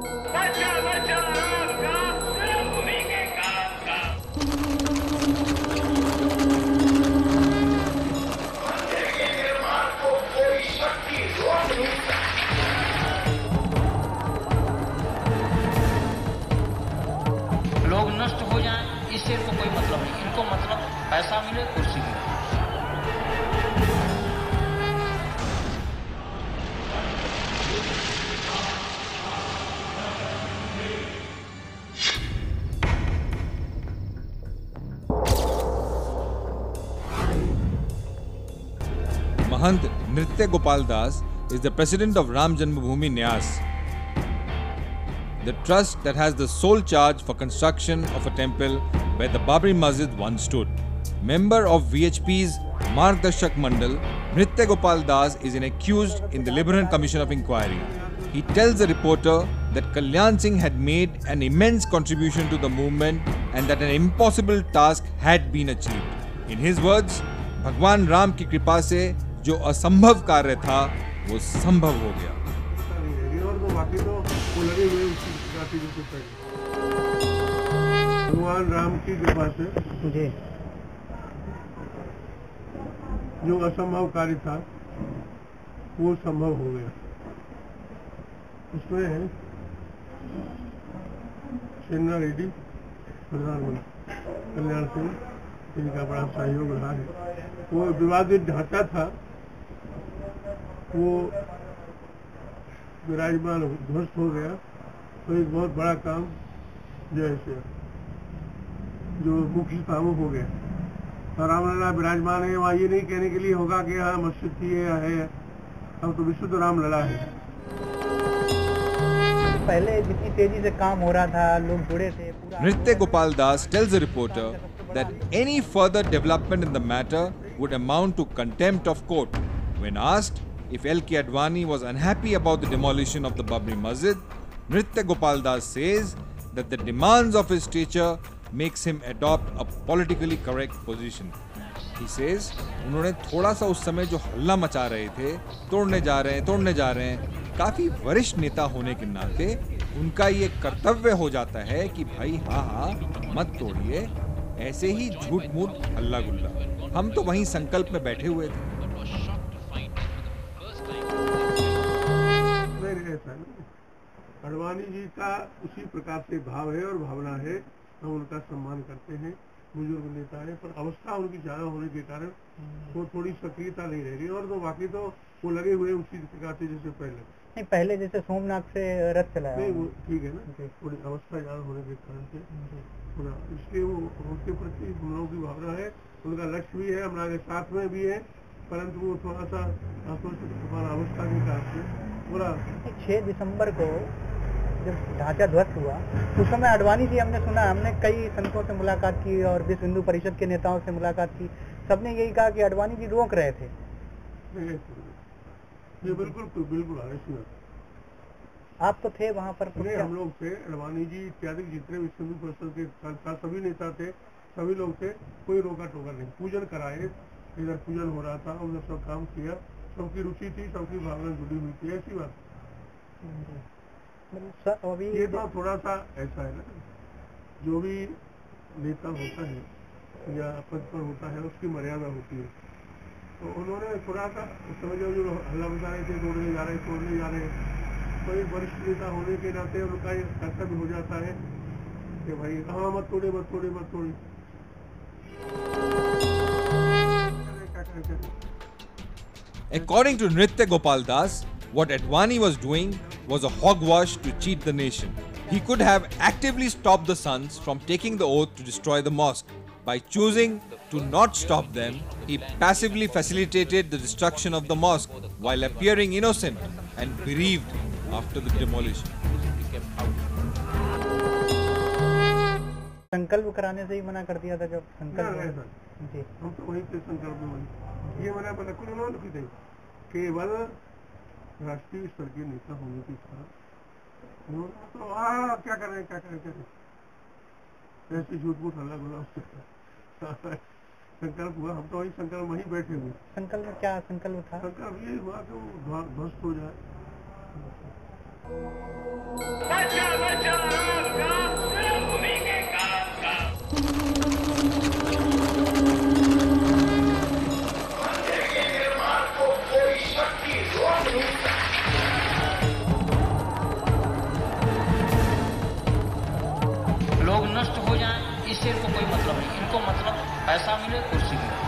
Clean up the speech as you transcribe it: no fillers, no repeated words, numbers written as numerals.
लोग नष्ट हो जाएं इससे इनको कोई मतलब नहीं, इनको मतलब पैसा मिले, कुर्सी मिले। Mahant Nritya Gopal Das is the president of Janmabhoomi Nyas, the trust that has the sole charge for construction of a temple where the Babri Masjid once stood. Member of VHP's Margdarshak Mandal, Nritya Gopal Das is an accused in the Liberal Commission of Inquiry. He tells the reporter that Kalyan Singh had made an immense contribution to the movement and that an impossible task had been achieved. In his words, भगवान राम की कृपा से जो असंभव कार्य था वो संभव हो गया। भगवान राम की कृपा से जो असंभव कार्य था वो संभव हो गया। उसमें सेना रेड्डी प्रधानमंत्री कल्याण सिंह इनका बड़ा सहयोग रहा है। वो विवादित ढांचा था वो विराजमान ध्वस्त हो गया, तो एक बहुत बड़ा काम जैसे जो मुख्य काम हो गया। और रामलला विराजमान है वहाँ, ये नहीं कहने के लिए होगा कि हाँ मस्जिद थी है, अब तो विशुद्ध रामलला है। पहले जितनी तेजी से काम हो रहा था, लोग जुड़े थे। Nritya Gopal Das tells the reporter that any further development in the matter would amount to contempt of court. When asked if L.K. Advani was unhappy about the demolition of the Babri Masjid, Nritya Gopal Das says that the demands of his stature makes him adopt a politically correct position. He says, उन्होंने थोड़ा सा उस समय जो हल्ला मचा रहे थे, तोड़ने जा रहे हैं, काफी वरिष्ठ नेता होने के नाते उनका ये कर्तव्य हो जाता है कि भाई हाँ मत तोड़िए, ऐसे ही झूठ मूठ हल्ला गुल्ला। हम तो वहीं संकल्प में बैठे हुए थे। अडवाणी जी का उसी प्रकार से भाव है और भावना है, हम उनका सम्मान करते हैं, बुजुर्ग नेता है, पर अवस्था उनकी ज्यादा होने के कारण वो थोड़ी सक्रियता नहीं रह रही। और तो बाकी तो वो लगे हुए उसी प्रकार से जैसे नहीं, पहले जैसे सोमनाथ से रथ चलाया नहीं, वो ठीक है ना, थोड़ी अवस्था ज्यादा होने के कारण से थोड़ा, इसलिए वो उनके प्रति हम लोगों की भावना है, उनका लक्ष्य भी है, हमारे साथ में भी है, परंतु वो थोड़ा सा हमारा अवस्था के कारण से पूरा। 6 दिसंबर को जब ढांचा ध्वस्त हुआ उस समय अडवाणी जी, हमने कई संतों से मुलाकात की और विश्व हिंदू परिषद के नेताओं से मुलाकात की, सबने यही कहा कि अडवाणी जी रोक रहे थे। ये बिल्कुल आप तो थे वहाँ पर? हम लोग थे, अडवाणी जी इत्यादि जितने विश्व हिंदू परिषद के सभी नेता थे, सभी लोग थे, कोई रोका टोका नहीं। पूजन कराए, इधर पूजन हो रहा था, उन्होंने सब काम किया, सबकी रुचि थी, सबकी भावना जुड़ी हुई थी, ऐसी बात। अभी ये तो थोड़ा सा ऐसा है ना, जो भी नेता होता है या पद पर होता है उसकी मर्यादा होती है, तो उन्होंने थोड़ा सा समझो जो हल्ला बजा रहे थे, तोड़ने जा रहे, तो एक वरिष्ठ नेता होने के नाते उनका ये कर्तव्य हो जाता है कि भाई हाँ मत तोड़े। According to Nritya Gopal Das, what Advani was doing was a hogwash to cheat the nation. He could have actively stopped the sons from taking the oath to destroy the mosque. By choosing to not stop them, he passively facilitated the destruction of the mosque while appearing innocent and bereaved after the demolition. संकल्प कराने से ही मना कर दिया था जब संकल्प जी, हम तो वहीं पे संकल्प में ये मना बिल्कुल उन्होंने की नहीं, केवल राष्ट्रीय स्तर के नेता होने की था, तो क्या कर रहे ऐसे झूठ मूठ हल्ला गुल्ला संकल्प हुआ, हम तो वही संकल्प वहीं बैठे हुए। संकल्प में क्या संकल्प था? संकल्प ये हुआ कि वो ध्वस्त हो जाए। लोग नष्ट हो जाएं, इससे इनको कोई मतलब नहीं। इनको मतलब पैसा मिले, कुर्सी मिले।